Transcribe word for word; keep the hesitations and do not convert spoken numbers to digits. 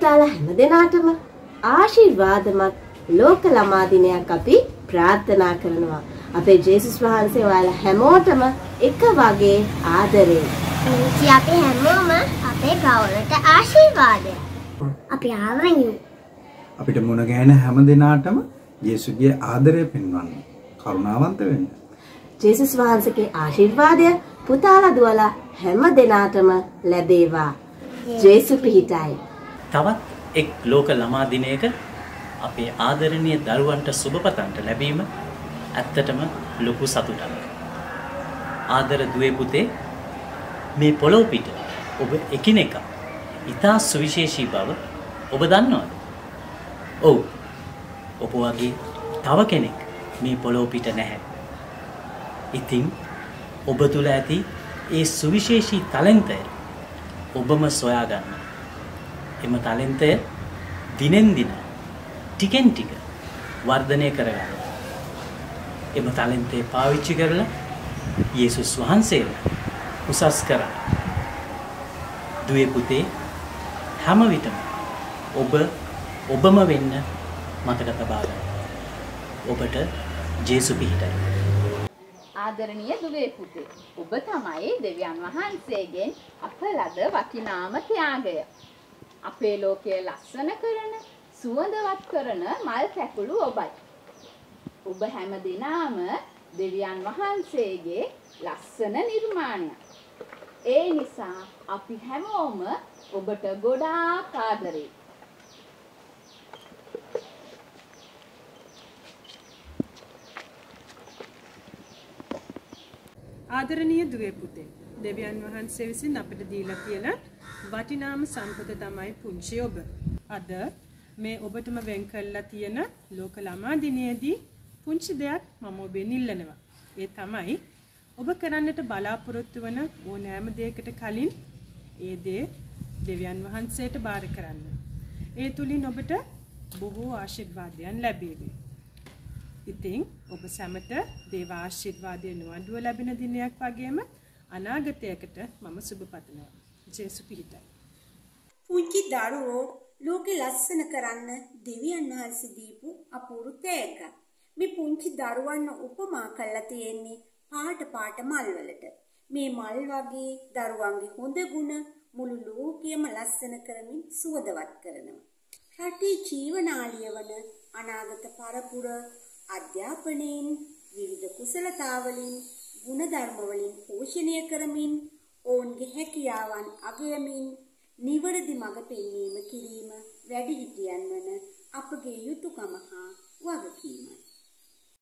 විශාල හැමදෙනාටම ආශිර්වාදමත් ලෝක ළමා දිනයක් අපි ප්‍රාර්ථනා කරනවා. අපේ ජේසුස් වහන්සේ ඔයාලා හැමෝටම එක වගේ ආදරේ. පුංචි අපි හැමෝම අපේ ගෞරවයට ආශිර්වාදය. අපි ආවරණු. අපිට මුණ ගැහෙන හැම දිනාටම යේසුගේ ආදරය පෙන්වන්න. කරුණාවන්ත වෙන්න. ජේසුස් වහන්සේගේ ආශිර්වාදය පුතාලා දුවලා හැම දිනාටම ලැබේවා. ජේසු පිහිටයි. තවත් එක් ලෝක ළමා දිනයක අපේ ආදරණීය දරුවන්ට සුබපතන්ට ලැබීම ඇත්තටම ලොකු සතුටක්. ආදර දුවේ පුතේ, මේ පොළොව පිට ඔබ එකිනෙකා ඉතා සුවිශේෂී බව ඔබ දන්නවද? ඔව්. ඔබ වගේ තව කෙනෙක් මේ පොළොව පිට නැහැ. ඉතින් ඔබ තුල ඇති ඒ සුවිශේෂී ටැලන්ටය ඔබම සොයා ගන්න. එම ටැලන්ටය දිනෙන් දින ටිකෙන් ටික වර්ධනය කරගන්න. එම ටැලන්ටය පාවිච්චි කරලා යේසුස් වහන්සේව උසස් කරන්න. දුවේ පුතේ, හැම විටම ඔබ ඔබම වෙන්න මතක තබා ගන්න. ඔබට ජේසු පිහිටයි. ආදරණීය දුවේ පුතේ, ඔබ තමයි දෙවියන් වහන්සේගෙන් අප ලද වටිනාම ත්‍යාගය. අපේ ලෝකය ලස්සන කරන, සුවඳවත් කරන මල් කැකුළු ඔබයි. ඔබ හැම දිනම දෙවියන් වහන්සේගේ ලස්සන නිර්මාණයක්. ඒ නිසා අපි හැමෝම ඔබට ගොඩාක් ආදරේ. ආදරණීය දුවේ පුතේ, දෙවියන් වහන්සේ විසින් අපිට දීලා තියෙන වටිනාම සම්පත තමයි පුංචි ඔබ. අද මේ ඔබටම වෙන් කරලා තියෙන ලෝක ළමා දිනයේදී පුංචි දෙයක් මම ඔබෙන් ඉල්ලනවා. ඒ තමයි ඔබ කරන්නට බලාපොරොත්තු වන ඕනෑම දෙයකට කලින් ඒ දේ දෙවියන් වහන්සේට බාර කරන්න. ඒ තුලින් ඔබට බොහෝ ආශිර්වාදයන් ලැබේවි. ඉතින් ඔබ සැමට දේව ආශිර්වාදය නොඅඩුව ලැබෙන දිනයක් වගේම අනාගතයකට මම සුබ පතනවා. ජේසු පිහිටයි. පුංචි දරුවෝ ලෝකෙ ලස්සන කරන්න දෙවියන් වහන්සේ දීපු අපූර්ව තෑග්ගක්. මේ පුංචි දරුවන්ව උපමා කරලා තියෙන්නේ පාට පාට මල් වලට. මේ මල් වගේ දරුවන්ගේ හොඳ ගුණ මුළු ලෝකයම ලස්සන කරමින් සුවඳවත් කරනවා. රටේ ජීවනාලිය වන අනාගත පරපුර අධ්‍යාපනයෙන් විවිධ කුසලතාවලින් ගුණධර්ම වලින් පෝෂණය කරමින් ඔවුන්ගේ හැකියාවන් අගයමින් නිවැරදි මඟ පෙන්වීම කිරීම වැඩිහිටියන් වන අපගේ යුතුයකම